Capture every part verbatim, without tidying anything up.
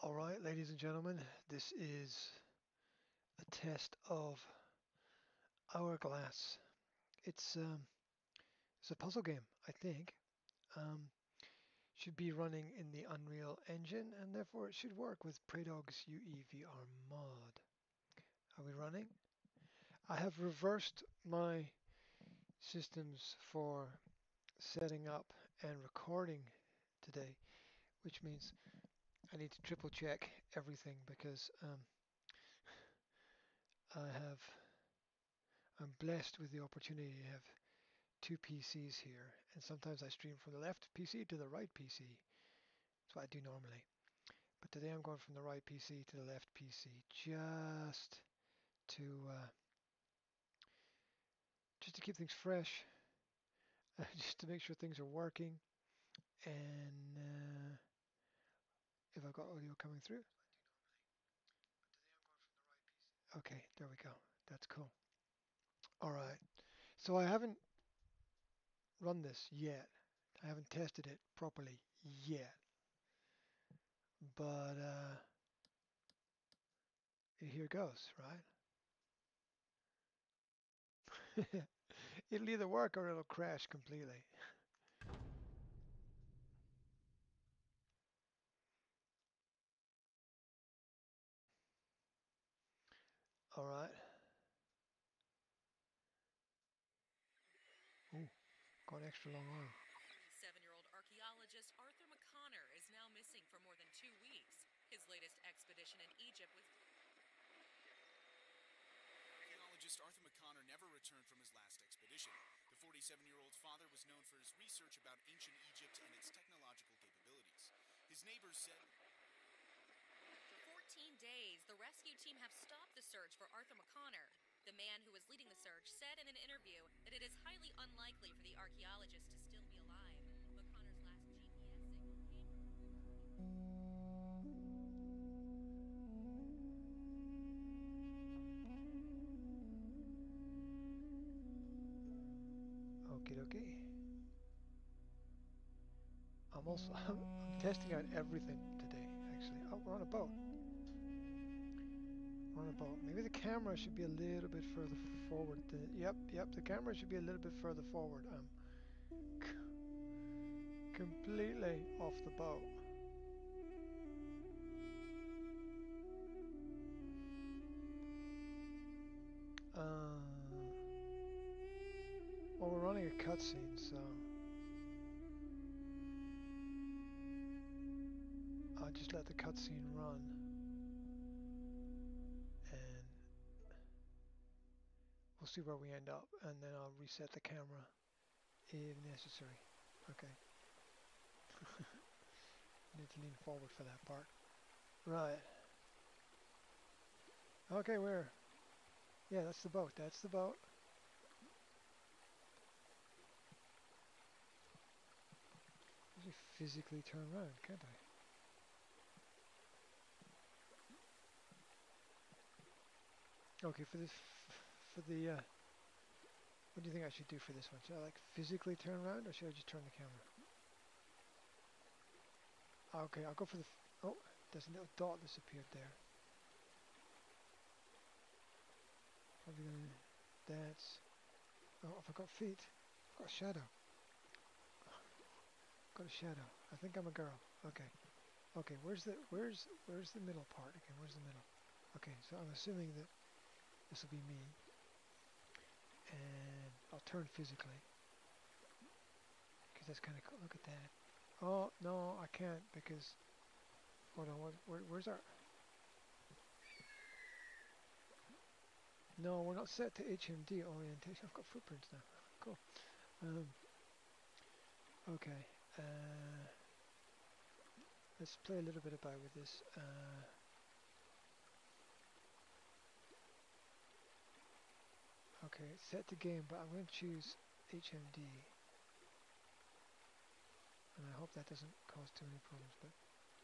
All right, ladies and gentlemen, this is a test of Hourglass. It's um, it's a puzzle game, I think. Um, should be running in the Unreal Engine, and therefore it should work with Predog's U E V R mod. Are we running? I have reversed my systems for setting up and recording today, which means I need to triple check everything because um, I have I'm blessed with the opportunity to have two P Cs here, and sometimes I stream from the left P C to the right P C. That's what I do normally. But today I'm going from the right P C to the left P C just to uh, just to keep things fresh, uh, just to make sure things are working, and uh, if I've got audio coming through. Okay, there we go. That's cool. All right. So I haven't run this yet. I haven't tested it properly yet. But uh, here goes, right? It'll either work or it'll crash completely. All right. Ooh, got an extra long arm. thirty-seven-year-old archaeologist Arthur McConnor is now missing for more than two weeks. His latest expedition in Egypt was... Archaeologist Arthur McConnor never returned from his last expedition. The forty-seven-year-old's father was known for his research about ancient Egypt and its technological capabilities. His neighbors said... For fourteen days, the rescue team have stopped the search for Arthur McConnor. The man who was leading the search said in an interview that it is highly unlikely for the archaeologist to still be alive. McConnor's last G P S signal came... Okie dokie. I'm also I'm, I'm testing out everything today. Actually, oh, we're on a boat. We're on a boat. Maybe the camera should be a little bit further forward. The, yep, yep. The camera should be a little bit further forward. I'm c- completely off the boat. Uh, well, we're running a cutscene, so I'll just let the cutscene run, and we'll see where we end up, and then I'll reset the camera if necessary. Okay. Need to lean forward for that part. Right. Okay, where? Yeah, that's the boat. That's the boat. I can physically turn around, can't I? Okay, for this, for the, uh, what do you think I should do for this one? Should I like physically turn around, or should I just turn the camera? Okay, I'll go for the, oh, there's a little dot disappeared there. Probably gonna, that's, oh, I've got feet. I've got a shadow. Got a shadow. I think I'm a girl. Okay. Okay, where's the, where's, where's the middle part again? Where's the middle? Okay, so I'm assuming that this will be me. And I'll turn physically. Because that's kind of cool. Look at that. Oh, no, I can't because... Hold on, what, where, where's our... No, we're not set to H M D orientation. I've got footprints now. Cool. Um, okay. Uh, let's play a little bit about with this. Uh, okay, set to game, but I'm going to choose H M D. And I hope that doesn't cause too many problems, but...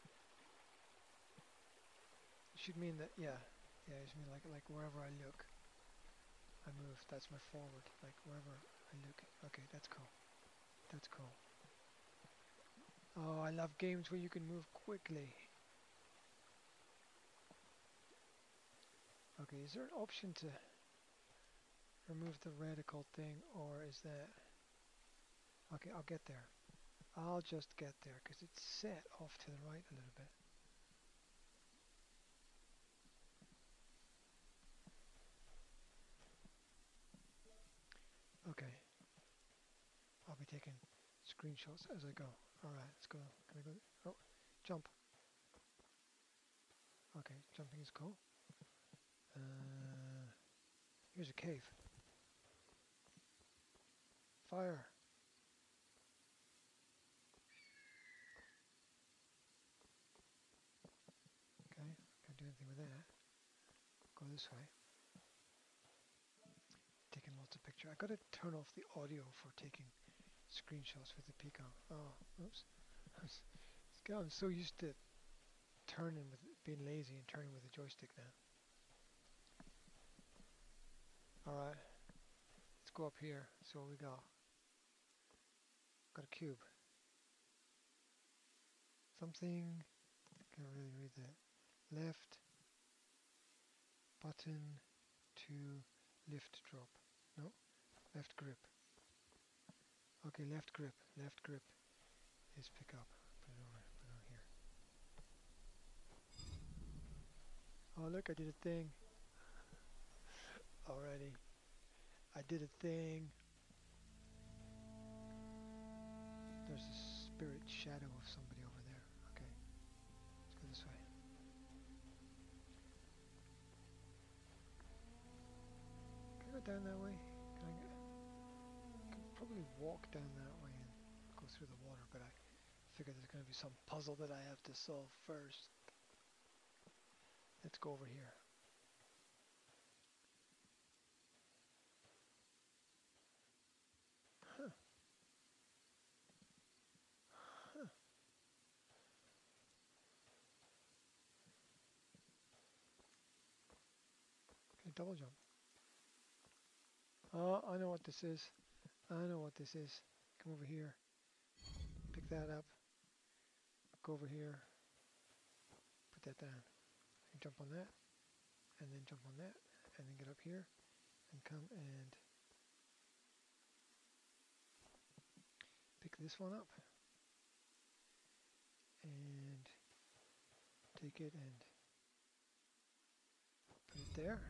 It should mean that, yeah. Yeah, it should mean like, like wherever I look, I move. That's my forward. Like wherever I look. Okay, that's cool. That's cool. Oh, I love games where you can move quickly. Okay, is there an option to remove the reticle thing, or is that... Okay, I'll get there. I'll just get there, because it's set off to the right a little bit. Okay. I'll be taking screenshots as I go. Alright, let's go. Can I go? Oh, jump. Okay, jumping is cool. Uh, here's a cave. Fire. Okay, can't do anything with that. Go this way. Taking lots of pictures. I gotta turn off the audio for taking screenshots with the Pico. Oh, oops. I'm so used to turning with being lazy and turning with the joystick now. Alright, let's go up here. So what we got? Got a cube. Something, can't really read that. Left button to lift drop. No, left grip. Okay, left grip. Left grip is pick up. Put it over, put it on here. Oh look, I did a thing. Already. I did a thing. There's a spirit shadow of somebody over there. Okay, let's go this way. Can I go down that way? Can I get... I can probably walk down that way and go through the water, but I figure there's going to be some puzzle that I have to solve first. Let's go over here. Huh. Huh. Okay, double jump. Oh, I know what this is. I know what this is. Come over here. Pick that up. Go over here. Put that down. And jump on that. And then jump on that. And then get up here. And come and pick this one up. And take it and put it there.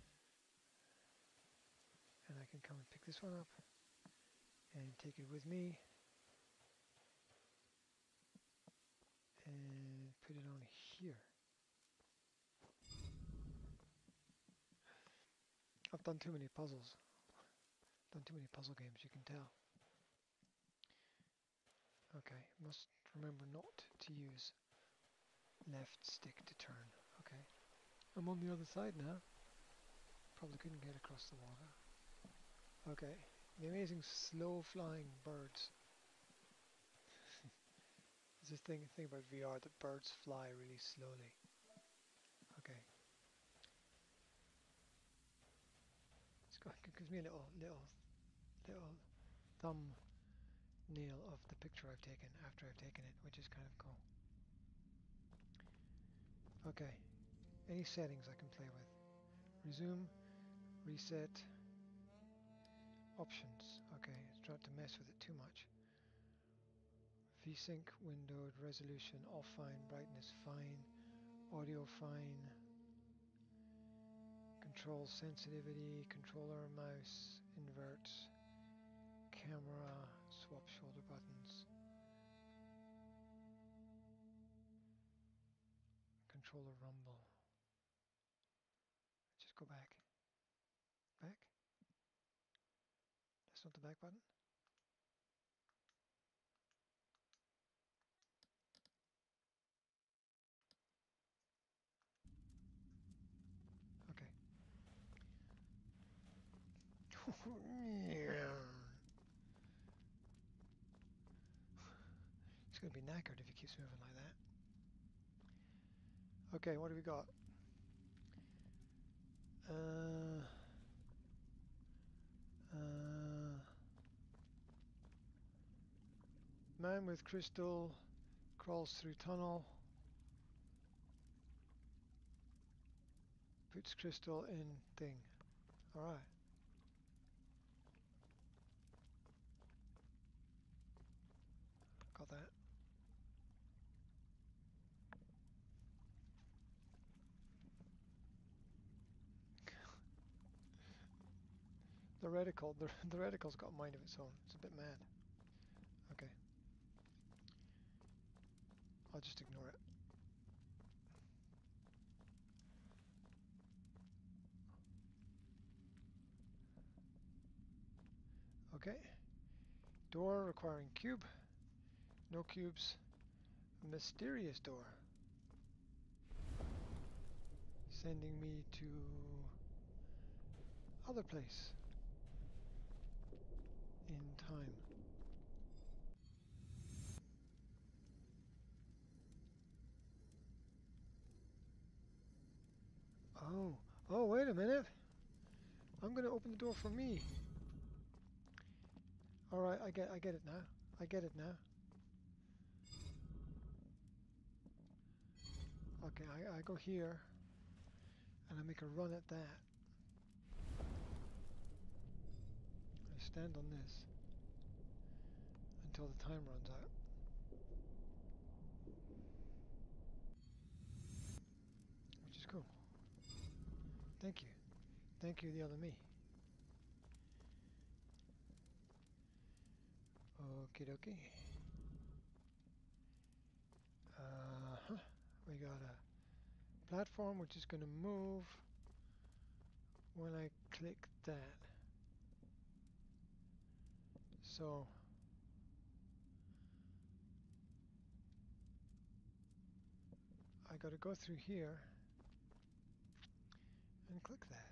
And I can come and pick this one up. And take it with me. And put it on here. I've done too many puzzles. Done too many puzzle games, you can tell. Okay, must remember not to use left stick to turn. Okay, I'm on the other side now. Probably couldn't get across the water. Okay, the amazing slow flying birds. There's this thing, thing about V R that birds fly really slowly. Okay. It's got, it gives me a little, little, little thumbnail of the picture I've taken after I've taken it, which is kind of cool. Okay, any settings I can play with. Resume, reset, options. Okay, it's not to mess with it too much. VSync windowed, resolution off fine, brightness fine, audio fine, control sensitivity, controller, mouse, invert, camera, swap shoulder buttons, controller rumble. Just go back. Back? That's not the back button? Okay. He's going to be knackered if he keeps moving like that. Okay, what do we got? Uh, uh, man with crystal crawls through tunnel. Puts crystal in thing. Alright. Got that. The reticle, the, the reticle's got a mind of its own. It's a bit mad. Okay. I'll just ignore it. Okay. Door requiring cube. No cubes. Mysterious door. Sending me to other place. In time. Oh. Oh, wait a minute. I'm going to open the door for me. Alright, I get I get it now. I get it now. Okay, I, I go here and I make a run at that. I stand on this until the time runs out. Which is cool. Thank you. Thank you, the other me. Okie dokie. Uh huh. We got a platform which is going to move when I click that. So I got to go through here and click that.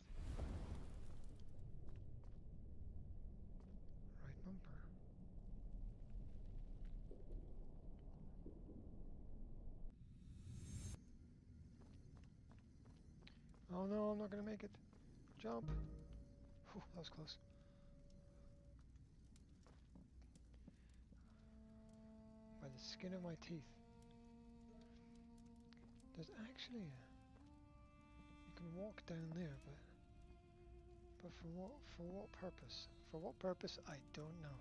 Right bumper. Oh no, I'm not going to make it. Jump. Whew, that was close. By the skin of my teeth. There's actually a... You can walk down there, but... But for what, for what purpose? For what purpose, I don't know.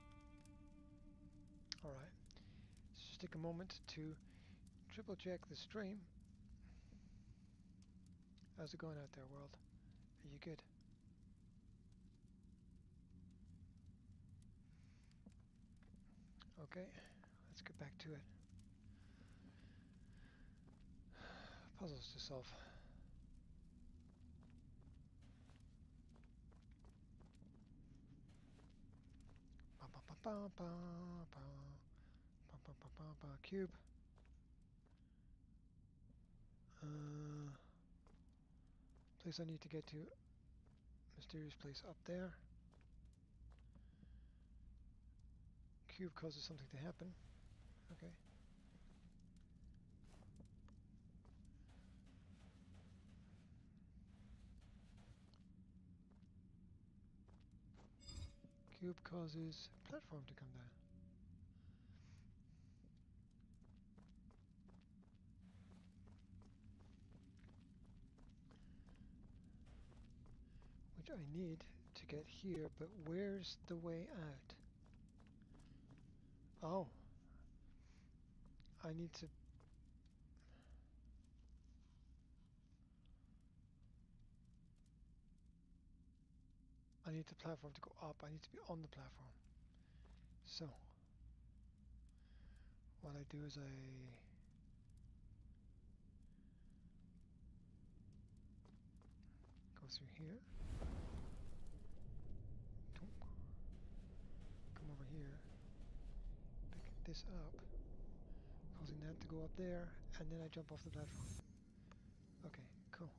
Alright. Let's just take a moment to triple check the stream. How's it going out there, world? Are you good? Okay, let's get back to it. Puzzles to solve. Ba ba ba ba ba ba ba ba ba ba ba cube. Uh, place I need to get to. Mysterious place up there. Cube causes something to happen. Okay. Cube causes platform to come down. Which I need to get here, but where's the way out? Oh. I need to... I need the platform to go up. I need to be on the platform. So, what I do is I... go through here. Come over here. Pick this up. Causing that to go up there. And then I jump off the platform. Okay, cool.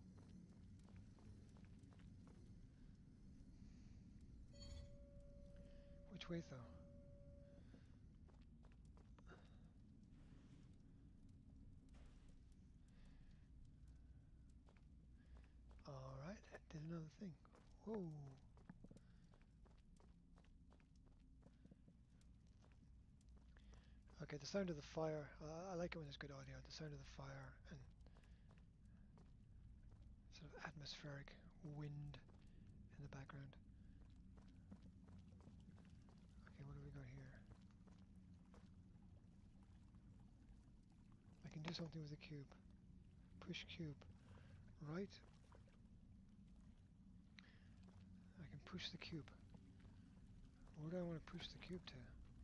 Which way though? Alright, did another thing. Whoa. Okay, the sound of the fire. Uh, I like it when there's good audio. The sound of the fire and sort of atmospheric wind in the background. Okay, what do we got here? I can do something with the cube. Push cube. Right. I can push the cube. Where do I want to push the cube to?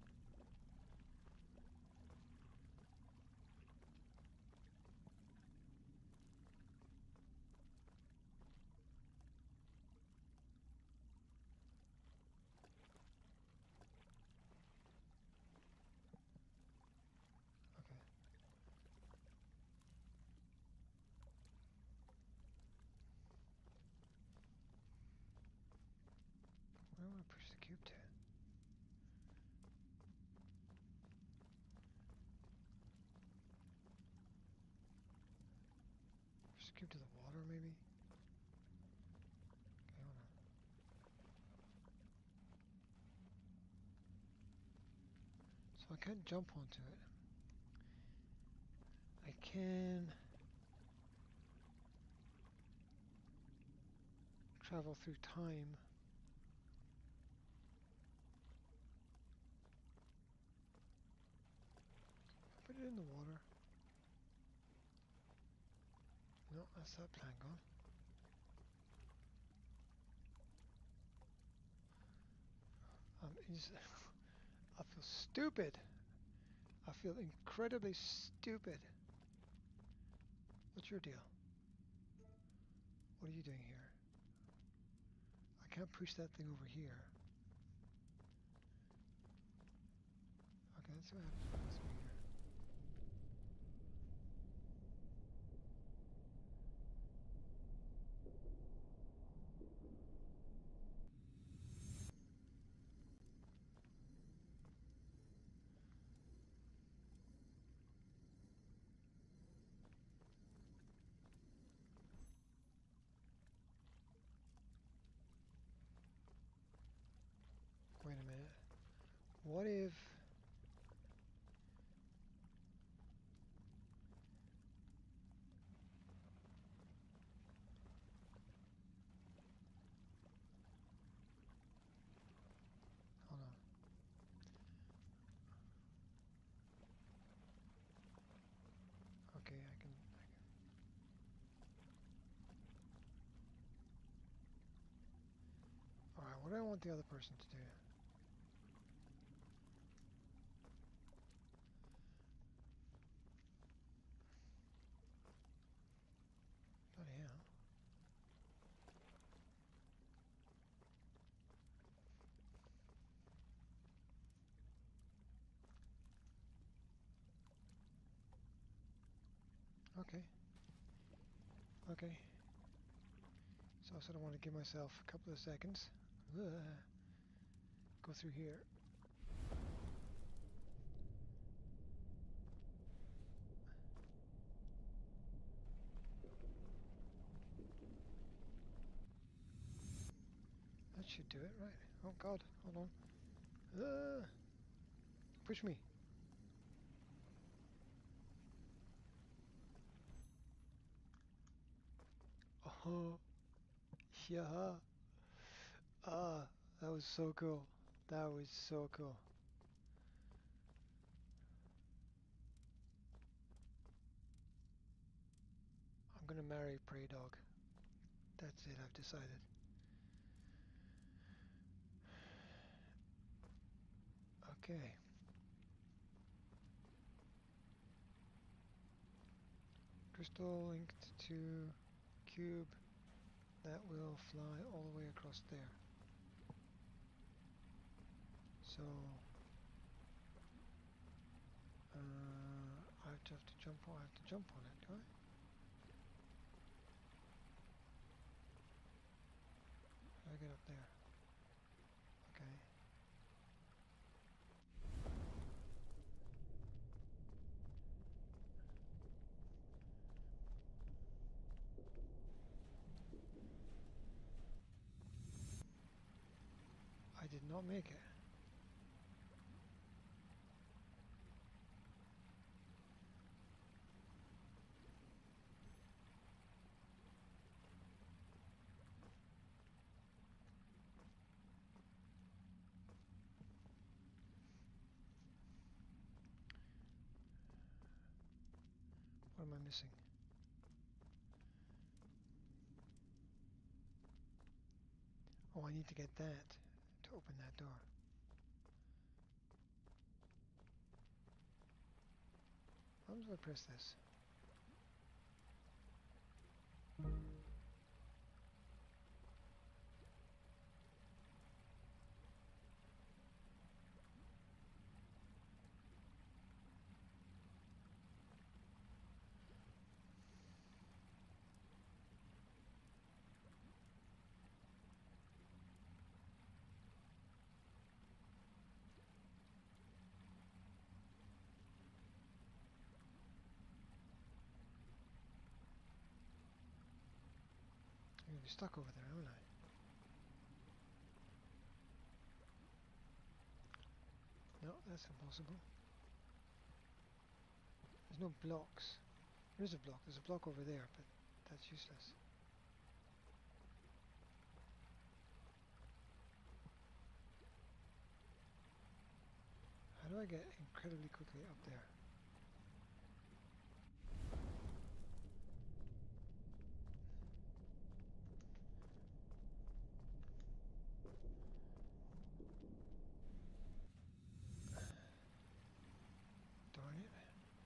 Okay. Where do I want to push the cube to? Push the cube to the water, maybe? Okay, hold on. So I can't jump onto it. I can travel through time. Put it in the water. No, that's that plan gone. Um, is I feel stupid. I feel incredibly stupid. What's your deal? What are you doing here? I can't push that thing over here. Okay, let's see what happens when I go through here. Wait a minute. What if... Hold on. Okay, I can... I can. Alright, what do I want the other person to do? Bloody hell. Okay. Okay. So I sort of want to give myself a couple of seconds. Ugh. Go through here. That should do it, right? Oh god, hold on. Uh, push me. Oh, yeah. Ah, that was so cool. That was so cool. I'm gonna marry Prey Dog. That's it, I've decided. Okay. Crystal linked to cube. That will fly all the way across there. So... Uh, I have to have to jump on, I have to jump on it, do I? How do I get up there? Okay. I did not make it. I missing? Oh, I need to get that to open that door. How do I press this? I'm gonna be stuck over there, haven't I? No, that's impossible. There's no blocks. There is a block. There's a block over there, but that's useless. How do I get incredibly quickly up there? Darn it.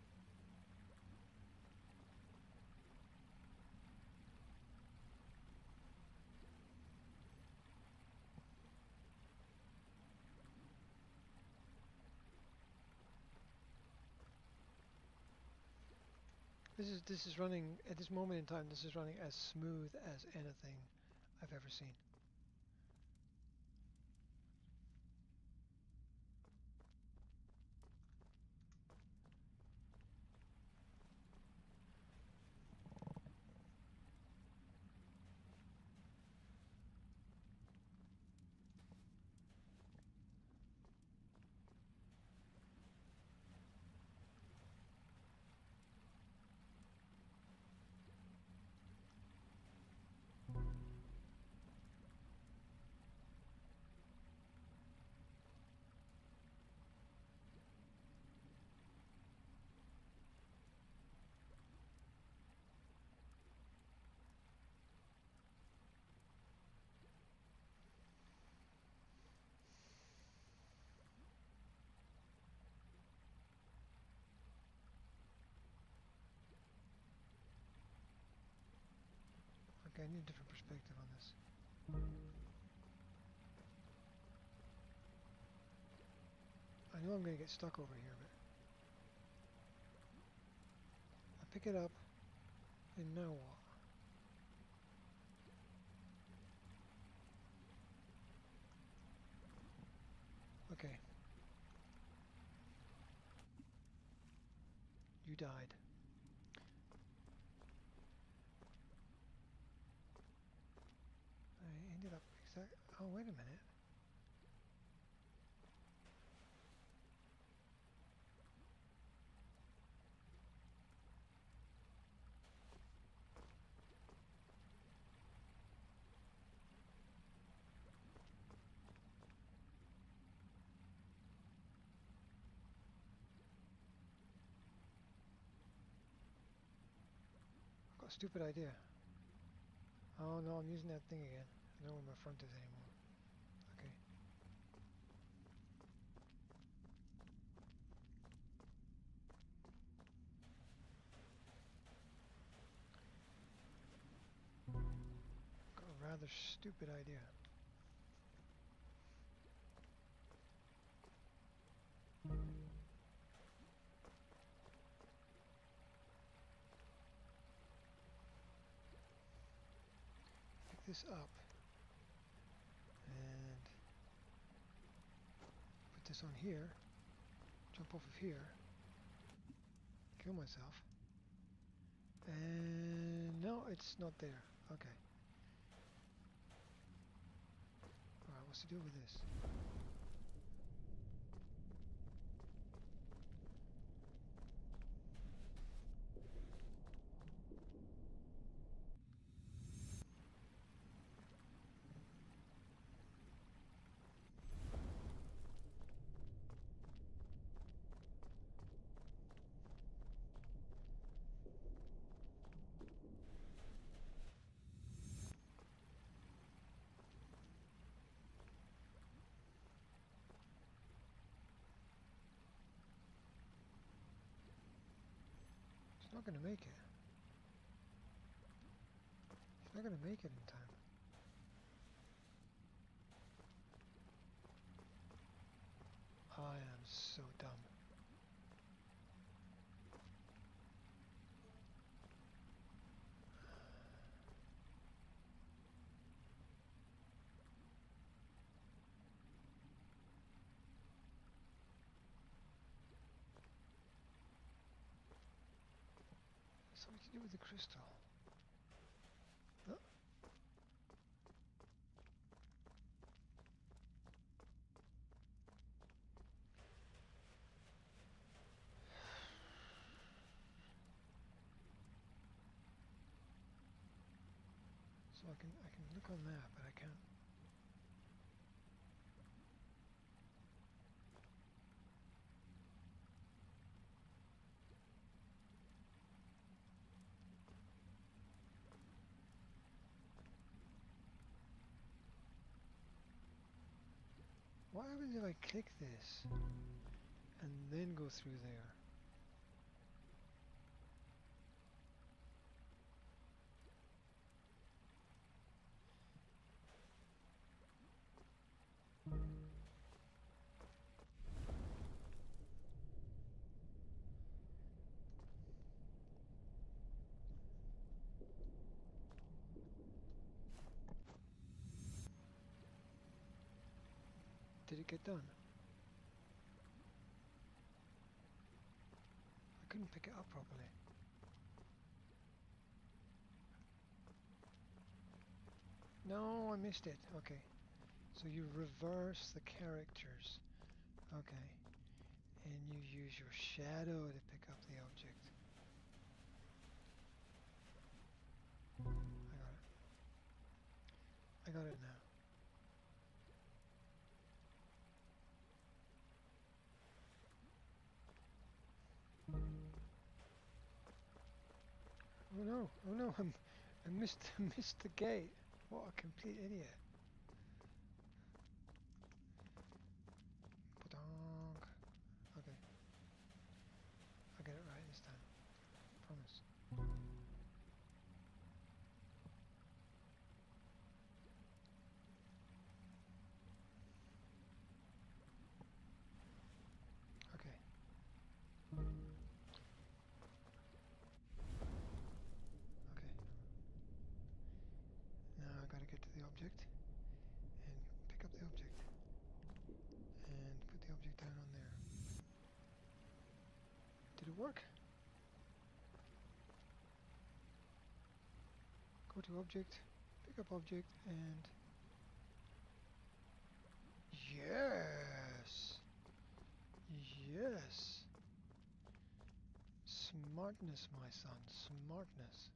This is this is running at this moment in time. This is running as smooth as anything I've ever seen. Okay, I need a different perspective on this. I know I'm going to get stuck over here, but I pick it up, and now what? Okay. You died. I ended up exact. Oh, wait a minute. I've got a stupid idea. Oh no, I'm using that thing again. I don't know where my front is anymore. Okay. Got a rather stupid idea. Pick this up and put this on here. Jump off of here. Kill myself. And no, it's not there. Okay. Alright, what's to do with this? not going to make it. He's not going to make it in time. I am so dumb. Something to do with the crystal. Huh? So I can I can look on that, but I can't. What happens if I click this and then go through there? Did it get done? I couldn't pick it up properly. No, I missed it. Okay. So you reverse the characters. Okay. And you use your shadow to pick up the object. I got it. I got it now. Oh no, oh no, I'm, I missed, missed the gate. What a complete idiot. Ba-donk. Okay. I'll get it right this time. Promise. Okay. Okay. Now I gotta get to the object and pick up the object and put the object down on there. Did it work? Go to object, pick up object, and yes, yes. Smartness, my son, smartness.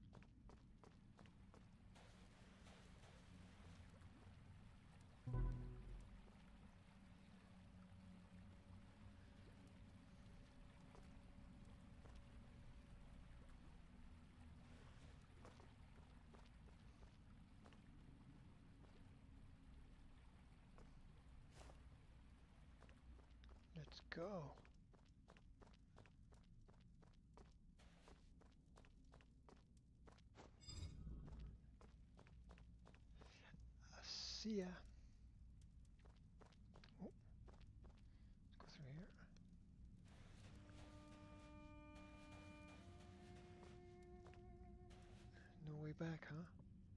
Let's go. See ya. Oh, let's go through here. No way back, huh?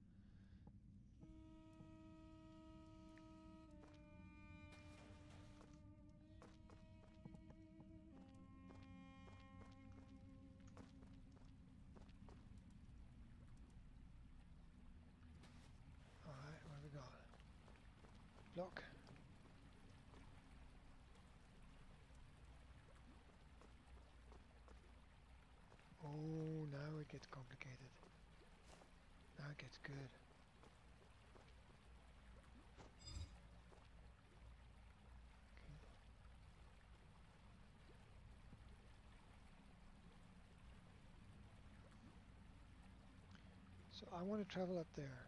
Alright, what have we got? Block. Oh, now it gets complicated. Now it gets good. Okay. So I want to travel up there.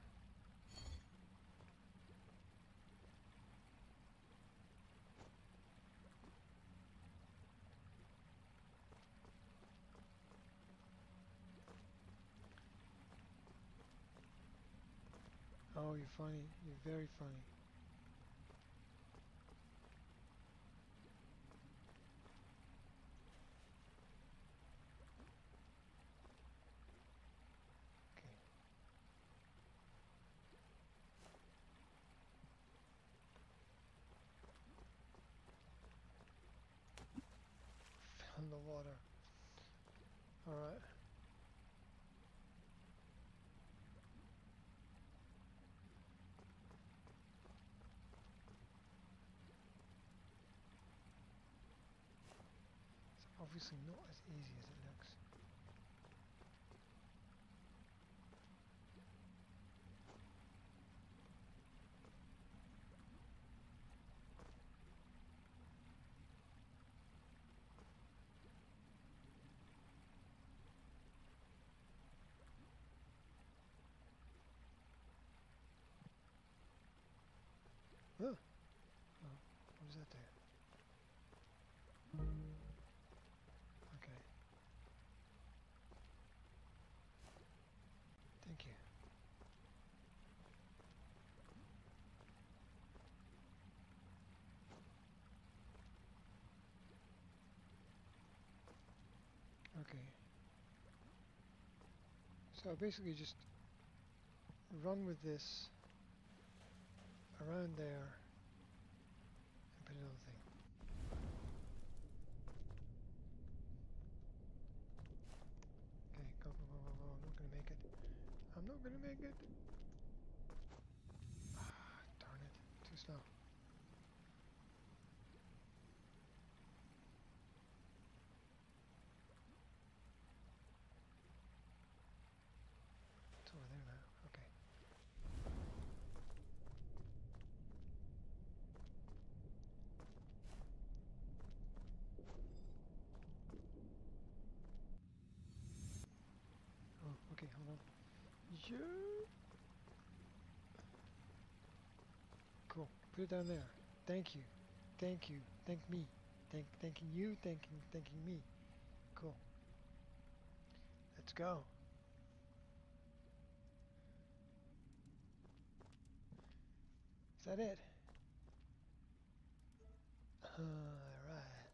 Oh, you're funny. You're very funny. Okay. Fell in the water. All right. It's obviously not as easy as it looks. Huh. Oh, what does that do? Okay. Thank you. Okay. So basically just run with this around there and put another thing. Okay, go, go, go, go, go. I'm not gonna make it. I'm not gonna make it. Ah, darn it. Too slow. It's over there now. Okay. Oh, okay, hold on. Yeah. Cool. Put it down there. Thank you. Thank you. Thank me. Thank thanking you, thanking thanking me. Cool. Let's go. Is that it? Alright.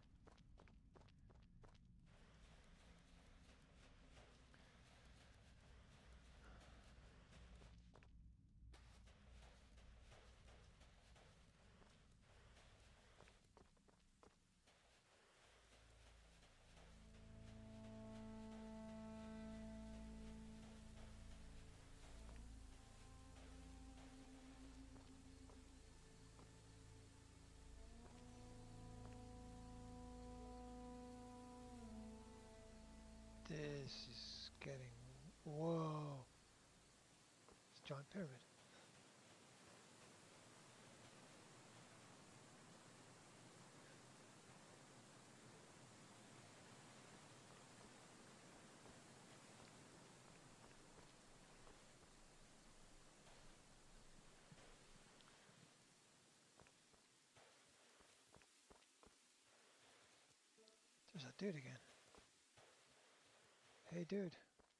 This is getting... Whoa. It's a giant pyramid. There's that dude again. Hey, dude.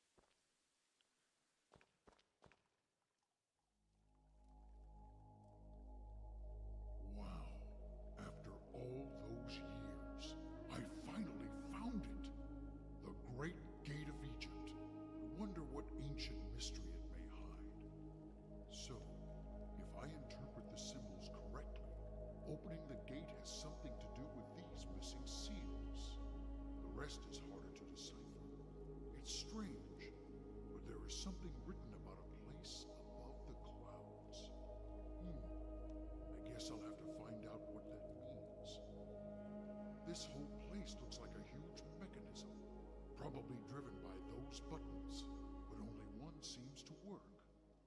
Wow. After all those years, I finally found it. The Great Gate of Egypt. I wonder what ancient mystery it may hide. So, if I interpret the symbols correctly, opening the gate has something to do with these missing seals. The rest is harder to decipher. It's strange, but there is something written about a place above the clouds. Hmm. I guess I'll have to find out what that means. This whole place looks like a huge mechanism, probably driven by those buttons, but only one seems to work.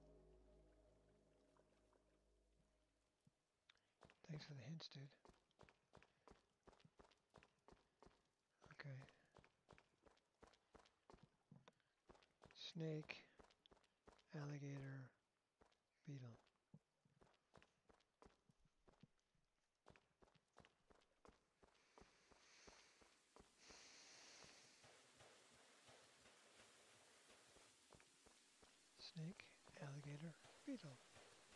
Thanks for the hints, dude. Okay. Snake, alligator, beetle. Snake, alligator, beetle.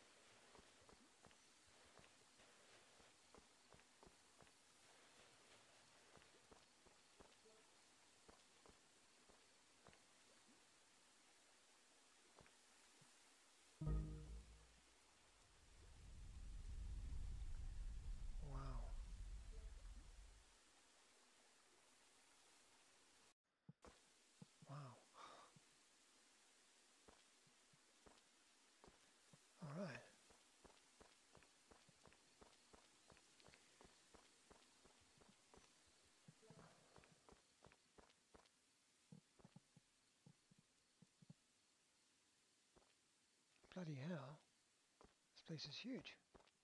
Bloody hell. This place is huge.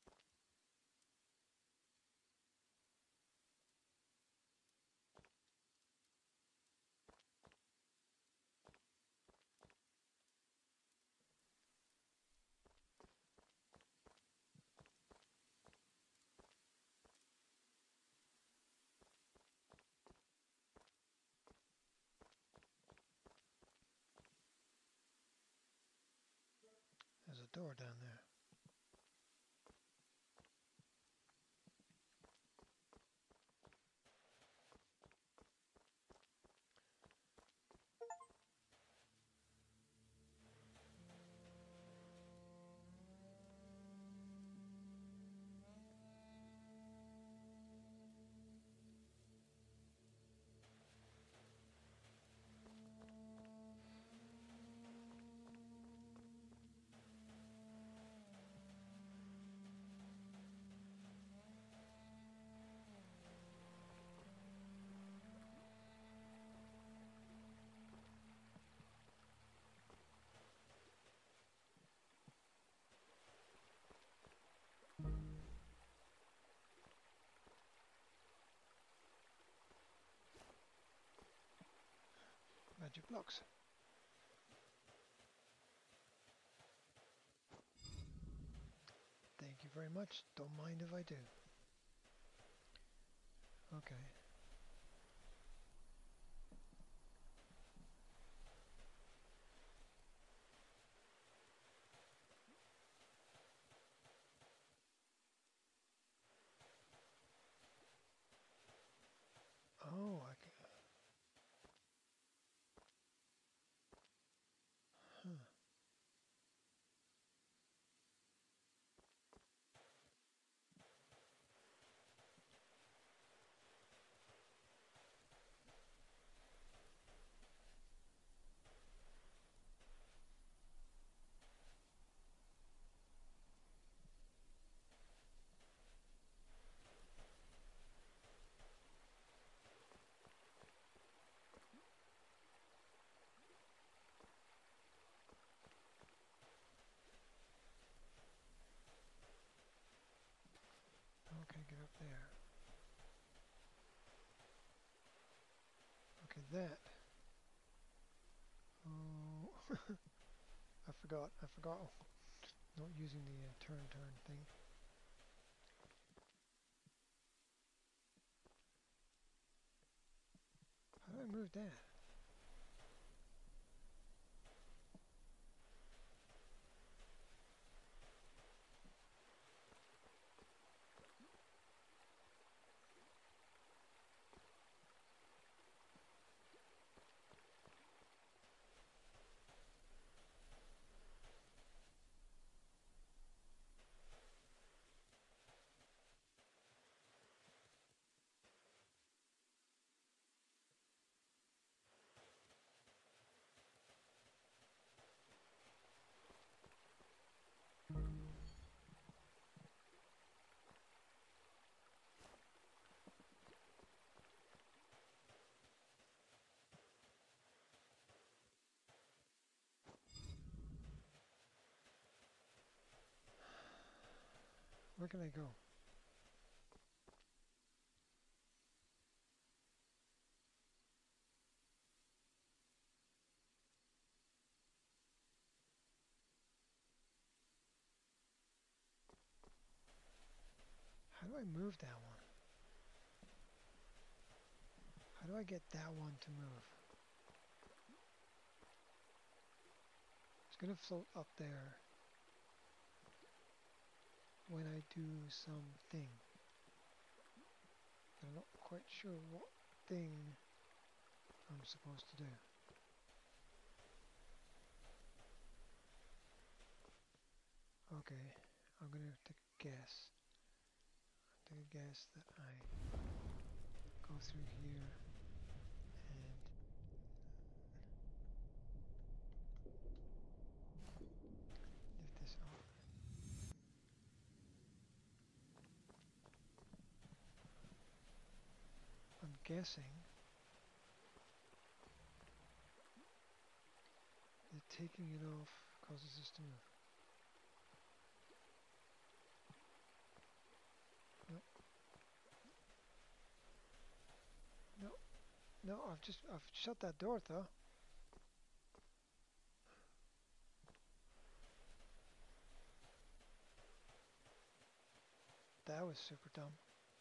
There's a door down there. Magic blocks. Thank you very much. Don't mind if I do. Okay. Oh, I can. Huh. Okay, get up there. Okay, that. Oh, I forgot. I forgot. Not using the uh, turn turn thing. How do I move that? Where can I go? How do I move that one? How do I get that one to move? It's gonna float up there when I do something. I'm not quite sure what thing I'm supposed to do. Okay, I'm gonna take a guess. Take a guess that I go through here and lift this up. I'm guessing that taking it off causes this to move. No, I've just I've shut that door though. That was super dumb.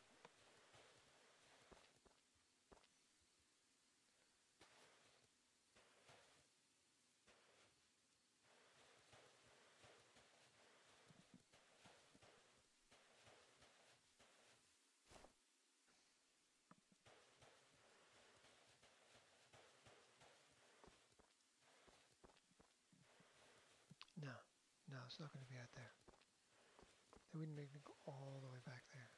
No, no, it's not going to be out there. They wouldn't make me go all the way back there.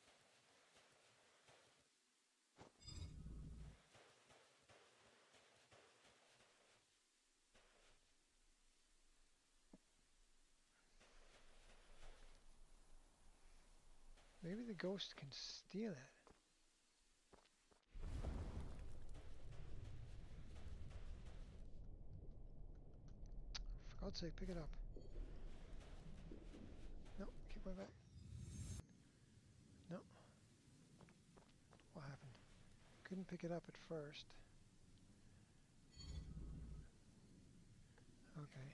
Maybe the ghost can steal it. For God's sake, pick it up. No, keep my back. No. What happened? Couldn't pick it up at first. Okay.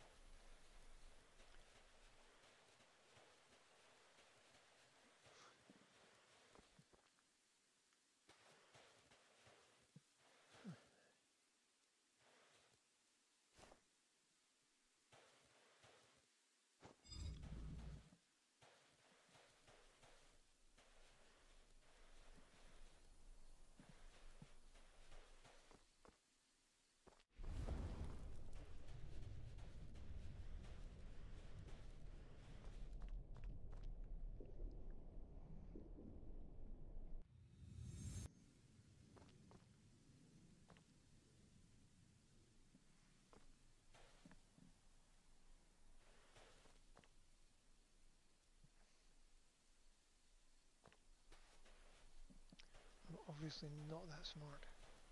I'm obviously not that smart.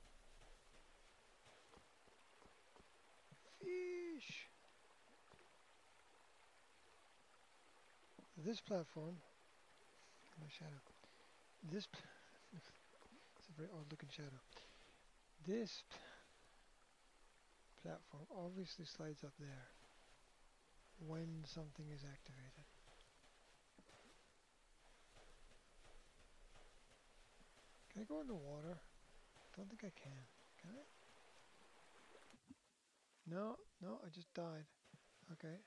Fish! This platform, my shadow. This, it's a very odd looking shadow. This platform obviously slides up there when something is activated. Can I go in the water? Don't think I can. Can I? No, no, I just died. Okay.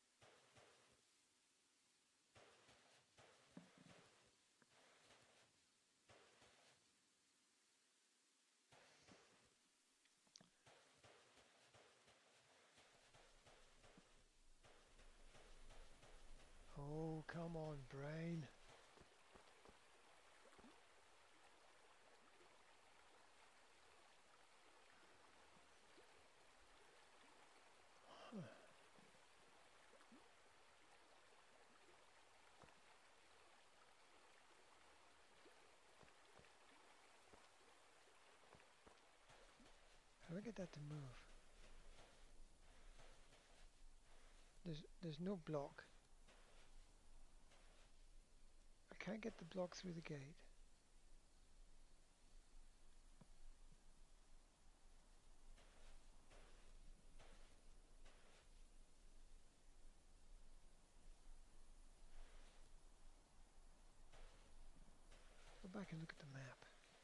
Oh, come on, brain. Huh. How do I get that to move? There's, there's no block. I can't get the block through the gate. Go back and look at the map.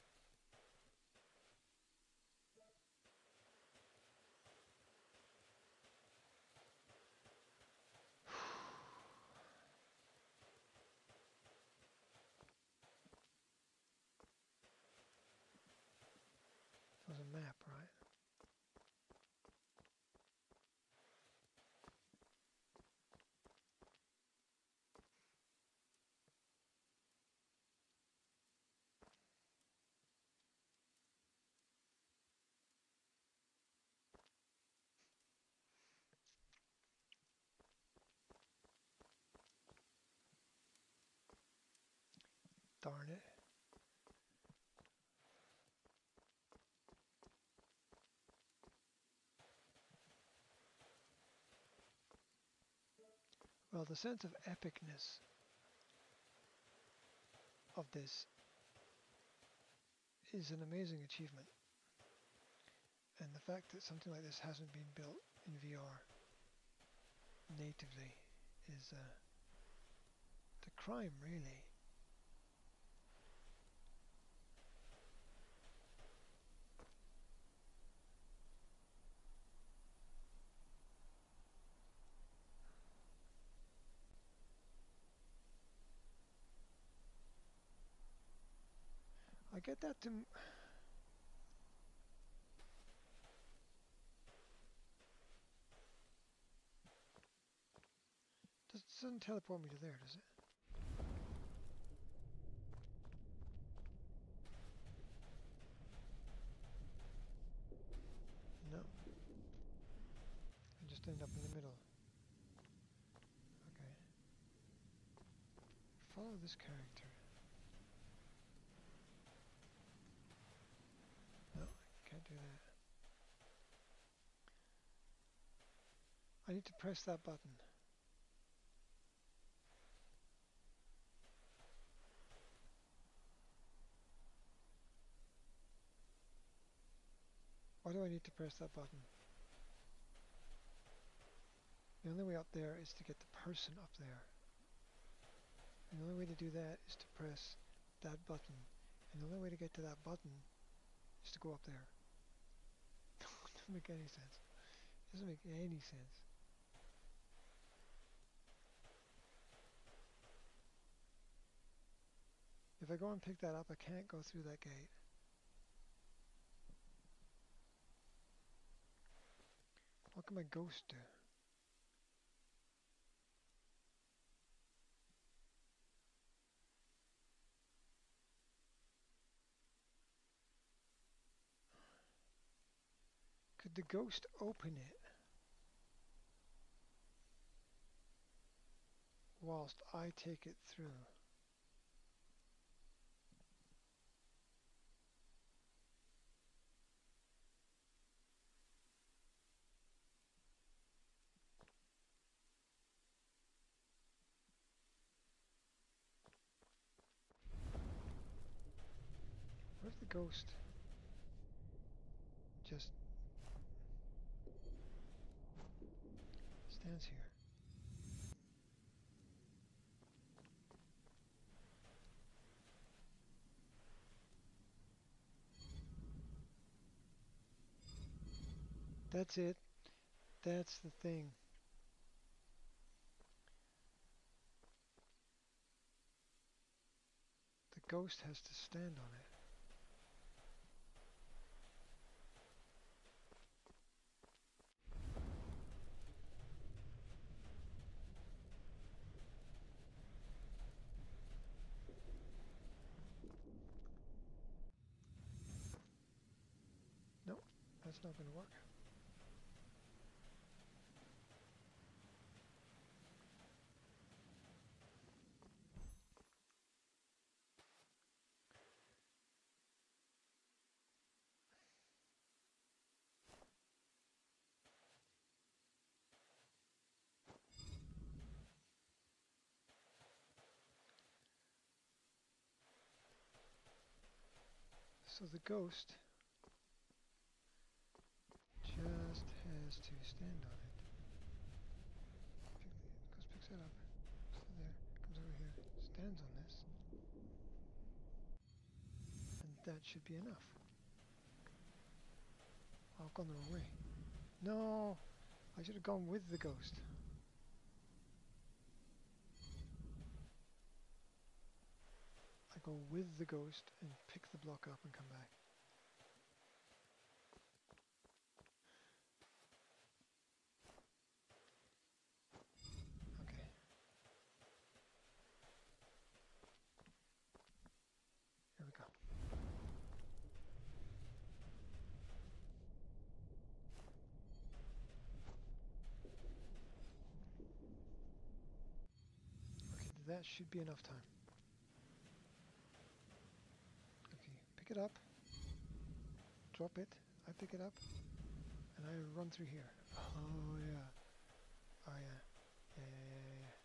There's a map, right? Darn it. Well, the sense of epicness of this is an amazing achievement. And the fact that something like this hasn't been built in V R natively is uh, the crime, really. I get that to... Does, doesn't teleport me to there, does it? No. I just end up in the middle. Okay. Follow this character. No, I can't do that. I need to press that button. Why do I need to press that button? The only way up there is to get the person up there. And the only way to do that is to press that button. And the only way to get to that button is to go up there. Doesn't make any sense. Doesn't make any sense. If I go and pick that up, I can't go through that gate. What can my ghost do? Could the ghost open it whilst I take it through? What if the ghost just stands here? That's it. That's the thing. The ghost has to stand on it. Nope, that's not going to work. So the ghost just has to stand on it. Ghost picks it up. So there, comes over here, stands on this. And that should be enough. Oh, I've gone the wrong way. No! I should have gone with the ghost. I go with the ghost and pick the block up and come back. Okay. Here we go. Okay, that should be enough time. Okay, pick it up. Drop it. I pick it up. And I run through here. Oh yeah. Oh yeah. Yeah, yeah, yeah, yeah.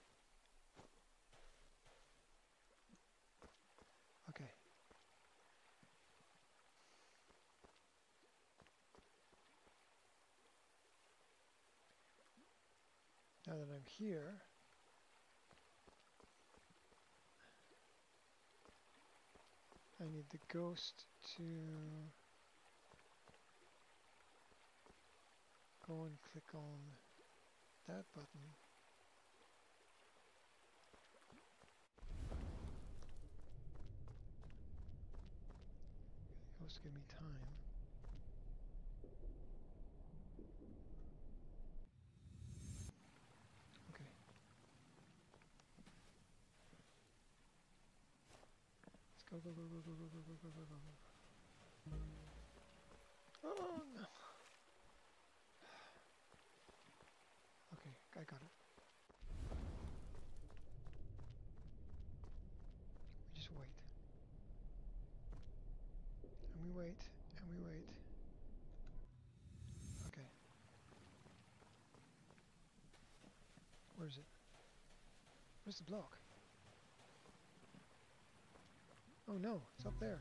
Okay. Now that I'm here, I need the ghost to go and click on that button. Ghost, give me time. Okay. Let's go, go, go, go, go, go, go, go, go, go, go. Oh no. Okay, I got it. We just wait. And we wait, and we wait. Okay. Where is it? Where's the block? Oh no, it's up there.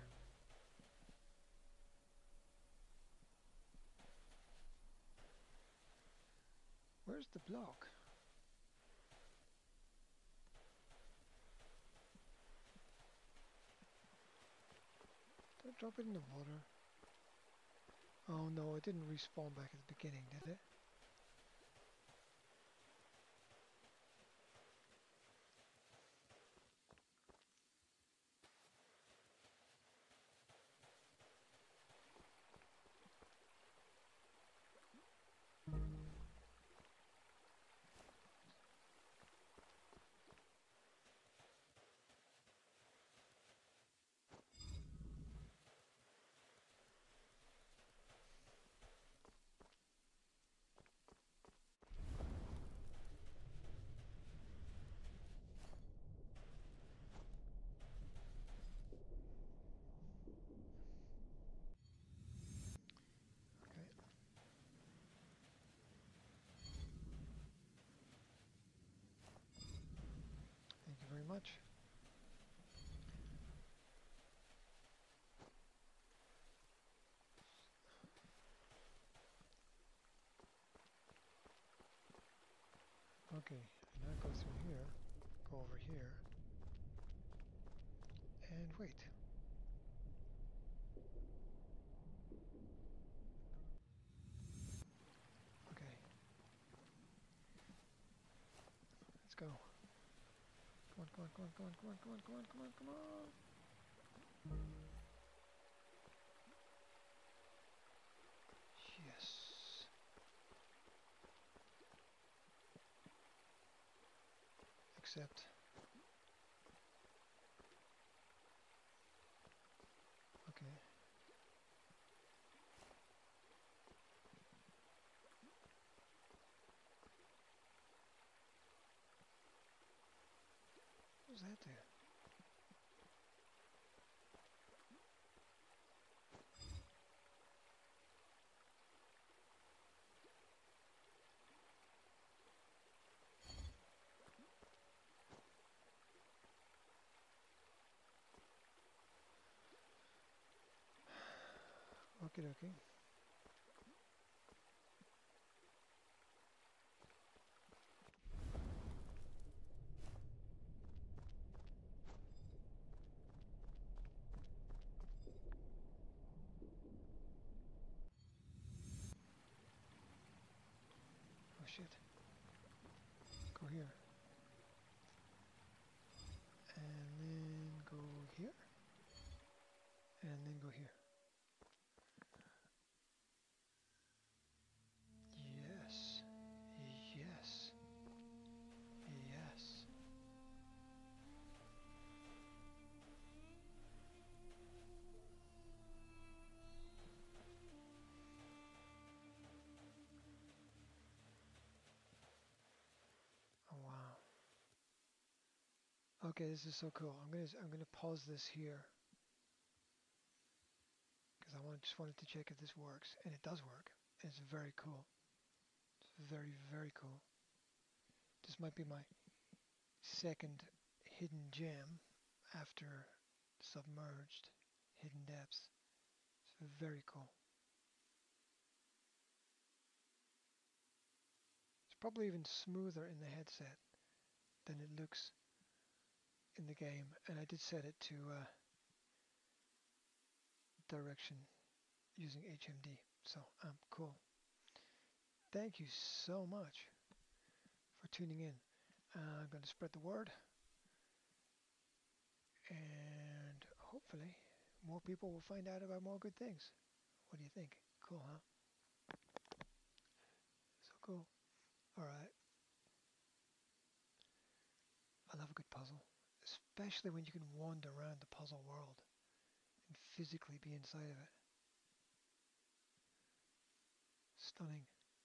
Where's the block? Did I drop it in the water? Oh no, it didn't respawn back at the beginning, did it? Okay. Thank you very much. Okay, now go through here, go over here, and wait. Okay. Let's go. Come on, come on, come on, come on, come on, come on, come on, come on, come on. Yes. Accept. Okay. What was that there? Okay, okay. Oh shit. Go here. And then go here. And then go here. Yes. Yes. Yes. Oh wow. Okay, this is so cool. I'm gonna I'm gonna pause this here because I want just wanted to check if this works, and it does work. It's very cool. It's very very cool. This might be my second hidden gem after submerged hidden depths. It's very cool. probably even smoother in the headset than it looks in the game. And I did set it to uh, direction using H M D. So um, cool. Thank you so much for tuning in. Uh, I'm going to spread the word, and hopefully more people will find out about more good things. What do you think? Cool, huh? So cool. All right. I love a good puzzle, especially when you can wander around the puzzle world and physically be inside of it. Stunning.